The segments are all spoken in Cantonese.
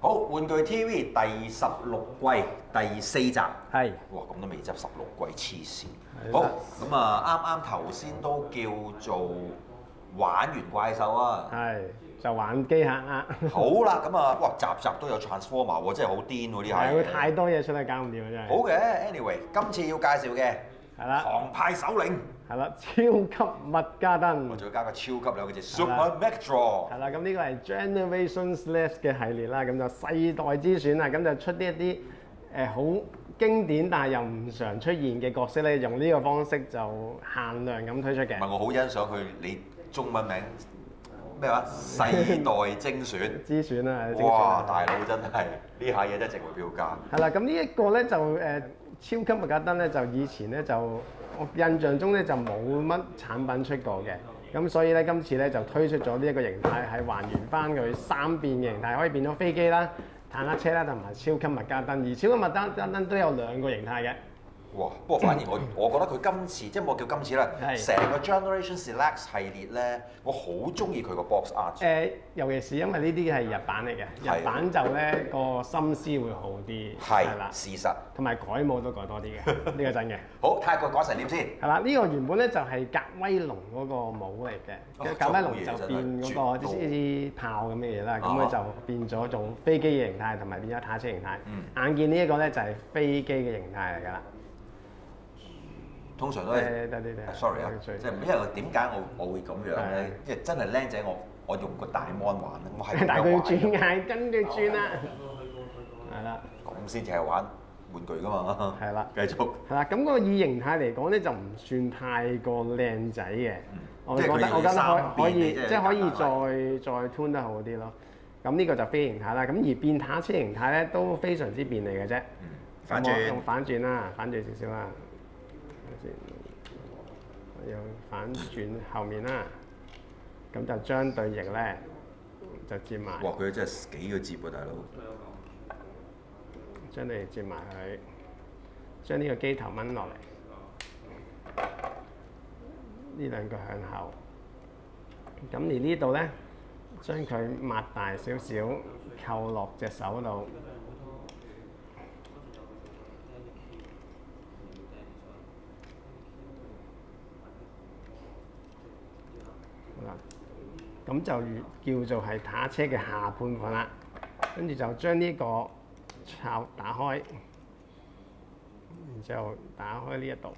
好，玩具 TV 第16季第4集。 係。 哇，咁都未執16季，黐線。 係好，咁啊，啱頭先都叫做玩完怪獸啊。 係，就玩機械呃。 好啦，咁啊，哇，集集都有 Transformer 喎，真係好癲喎呢下嘢。 係，太多嘢出嚟搞唔掂啊，真係。 好嘅，anyway，今次要介紹嘅係啦， 狂派首領。 係啦，超級麥加登。 我仲要加個超級兩個字 Super Megatron。 係啦，咁呢個係 Generations Left 嘅系列啦，咁就世代之選啊，咁就出呢一啲好經典但係又唔常出現嘅角色咧，用呢個方式就限量咁推出嘅。 唔係，我好欣賞佢你中文名咩話？世代精選。 之選啦， 哇！大佬真係呢下嘢真係值回票價。 係啦，咁呢一個咧就超級麥加登咧，就以前咧就我印象中咧就冇乜產品出過嘅，咁所以咧今次咧就推出咗呢一個形態，係還原翻佢三變嘅形態，可以變咗飛機啦、坦克車啦同埋超級麥加登，而超級麥加登都有兩個形態嘅。 哇！不過反而我覺得佢今次即係冇叫今次啦，成個 Generation Select 系列咧，我好中意佢個 box art。 尤其是因為呢啲係日版嚟嘅，日版就咧個心思會好啲， 係啦， 事實。 同埋改帽都改多啲嘅，呢個真嘅。 好，睇下佢講成點先。 係啦，呢個原本咧就係格威龍嗰個帽嚟嘅，格威龍就變嗰個啲炮咁嘅嘢啦，咁佢就變咗做飛機嘅形態，同埋變咗坦克車形態。眼見呢一個咧就係飛機嘅形態嚟㗎啦。 通常都係，sorry 啊，即係因為點解我會咁樣咧？即係真係僆仔，我用個大 mon 玩咧，我係但係佢要轉眼跟住轉啦，係啦， 咁先至係玩玩具㗎嘛。 係啦， 繼續。 係啦，咁嗰個以形態嚟講咧，就唔算太過靚仔嘅。我覺得可以，即係可以再 tune 得好啲咯。咁呢個就飛形態啦。咁而變坦克車形態咧都非常之便利嘅啫。 反轉。 用反轉啦，反轉少少啦。又反轉後面啦，咁就將對翼咧就接埋。 哇！佢真係幾個接喎，大佬。 將對翼接埋佢，將呢個機頭掹落嚟，呢兩個向後。咁而呢度咧，將佢擘大少少，扣落隻手度。咁就叫做係坦克車嘅下半部分啦，跟住就將呢個罩打開，然之後打開呢一度，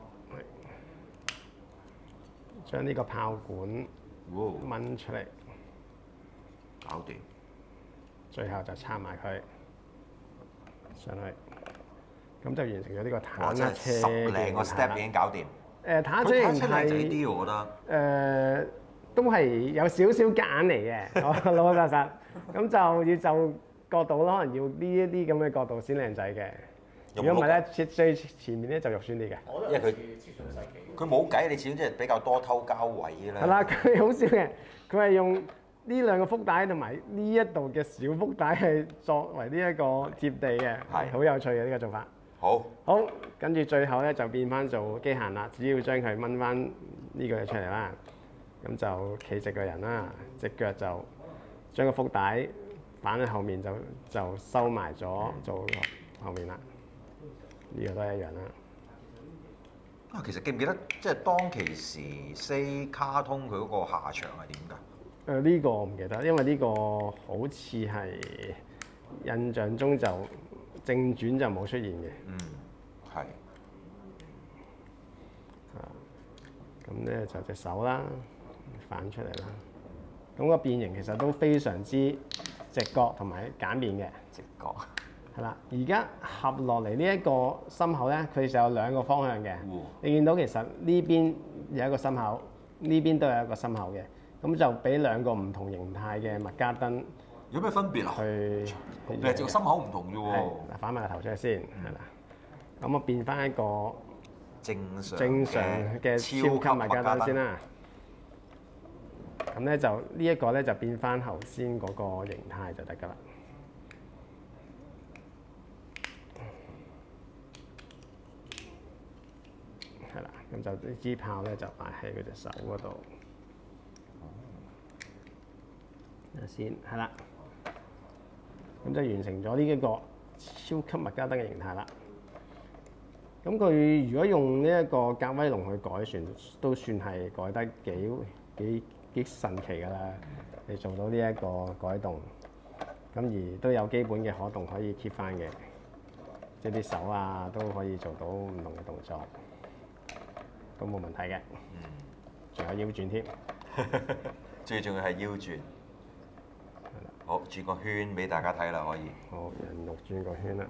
將呢個炮管掹出嚟， 搞掂。 最後就插埋佢上去，咁就完成咗呢個坦克車 10零個 step 已經搞掂。 坦克車型係啲，我覺得。 都係有少少夾硬嚟嘅，老老實實。咁就要就角度咯，可能要呢一啲咁嘅角度先靚仔嘅。如果唔係咧，最前面咧就肉酸啲嘅。 因為佢冇計，你始終即係比較多偷膠位啦。 係啦，佢好少嘅，佢係用呢兩個福帶同埋呢一度嘅小福帶係作為呢一個貼地嘅，係好有趣嘅呢個做法。好，跟住最後咧就變翻做機械啦，只要將佢掹翻呢個嘢出嚟啦。咁就企直個人啦，隻腳就將個福帶反喺後面就收埋咗做後面啦。呢個都係一樣啦。 其實記唔記得即係當其時 say 卡通佢嗰個下場係點㗎？ 呢個我唔記得，因為呢個好似係印象中就正傳就冇出現嘅。 係。 咁咧就隻手啦。反出嚟啦，咁個變形其實都非常之直角同埋簡便嘅。 直角係啦，而家合落嚟呢一個心口咧，佢就有兩個方向嘅。你見到其實呢邊有一個心口，呢邊都有一個心口嘅，咁就俾兩個唔同形態嘅麥加登。 有咩分別啊？誒，個心口唔同啫喎。 嗱，反埋個頭出嚟先，係啦。咁我變翻一個正常嘅超級麥加登先啦。咁咧就呢一個咧就變翻頭先嗰個形態就得㗎啦。係啦，咁就呢支炮咧就擺喺佢隻手嗰度。先係啦， 咁就完成咗呢一個超級麥加登嘅形態啦。咁佢如果用呢一個格威龍去改船，都算係改得幾神奇㗎啦。你做到呢一個改動，咁而都有基本嘅可動可以 keep 翻嘅，即係啲手啊都可以做到唔同嘅動作，都冇問題嘅。仲有腰轉添， 最重要係腰轉。好，轉個圈俾大家睇啦，可以。 好，人肉轉個圈啦。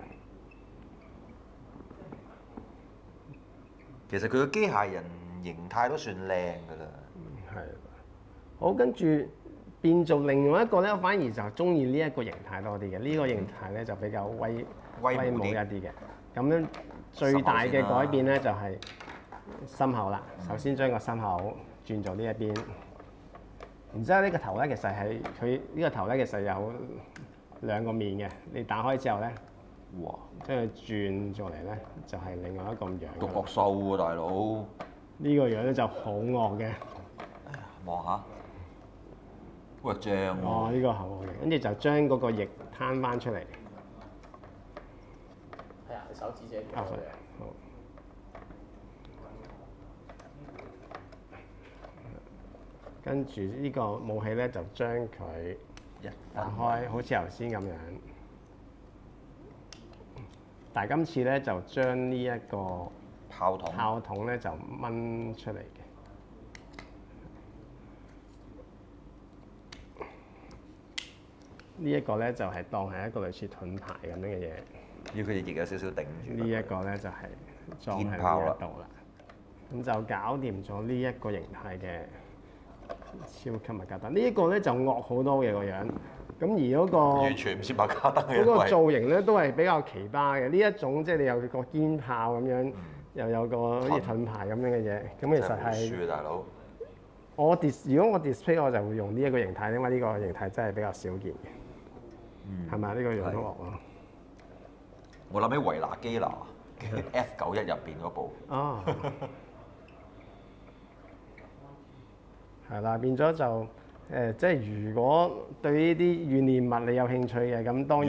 其實佢個機械人形態都算靚㗎啦。 係。好，跟住變做另外一個咧，我反而就中意呢一個形態多啲嘅。呢個形態咧就比較威武一啲嘅。咁樣最大嘅改變咧就係心口啦。首先將個心口轉做呢一邊。然之後呢個頭咧，其實係佢呢個頭咧，其實有兩個面嘅。你打開之後咧，哇！將佢轉過嚟咧，就係另外一個樣。 獨角獸喎，大佬！ 呢個樣咧就好惡嘅。 望下，喂，正喎！ 哦，呢個好惡嘅，跟住就將嗰個翼攤翻出嚟。 係啊，你手指啫。 好。跟住呢個武器咧，就將佢打開，好似頭先咁樣。但係今次咧就將呢一個炮筒咧就掹出嚟嘅。呢一個咧就係當係一個類似盾牌咁樣嘅嘢。 要佢亦有少少頂住。 呢一個咧就係裝喺呢一度啦。咁就搞掂咗呢一個形態嘅超級麥加登。呢一個咧就惡好多嘅個樣。咁而嗰個完全唔似麥加登嘅。 嗰個造型咧都係比較奇葩嘅。呢一種即係你有個肩炮咁樣，又有個好似盾牌咁樣嘅嘢。咁其實係大佬。 如果我 display 我就會用呢一個形態，因為呢個形態真係比較少見嘅。係咪呢個樣都惡咯？ 我諗起維拿基拿 F91入邊嗰部。 啊。係啦，變咗就即係如果對呢啲怨念物你有興趣嘅，咁當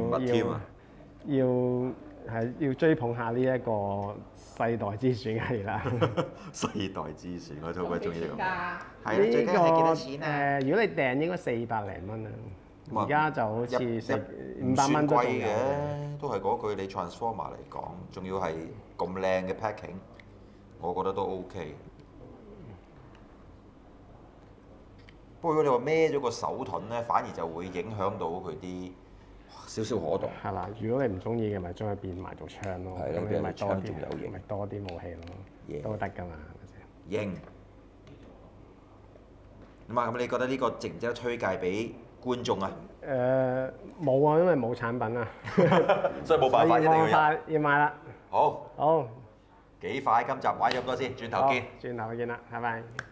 然要追捧下呢一個世代之選係啦。 世代之選，我好鬼中意呢個。 係啊，最緊係幾多錢啊？ 如果你訂應該400零蚊啊，而家就好似500蚊都仲有嘅。 都係嗰句，你 Transformer 嚟講，仲要係咁靚嘅 packing， 我覺得都 OK。不過如果你話孭咗個手盾咧，反而就會影響到佢啲少少可動。係啦， 如果你唔中意嘅，咪將佢變埋做槍咯。 係啦， 咁你咪槍仲有型， 咪多啲武器咯，都得㗎嘛。 型。咁啊，咁你覺得呢個值唔值得推介俾觀眾啊？ 冇啊，因為冇產品啊， 所以冇辦法一定要買啦。 好。 好。 幾快？今集玩咗咁多先，轉頭見。 轉頭見啦，拜拜。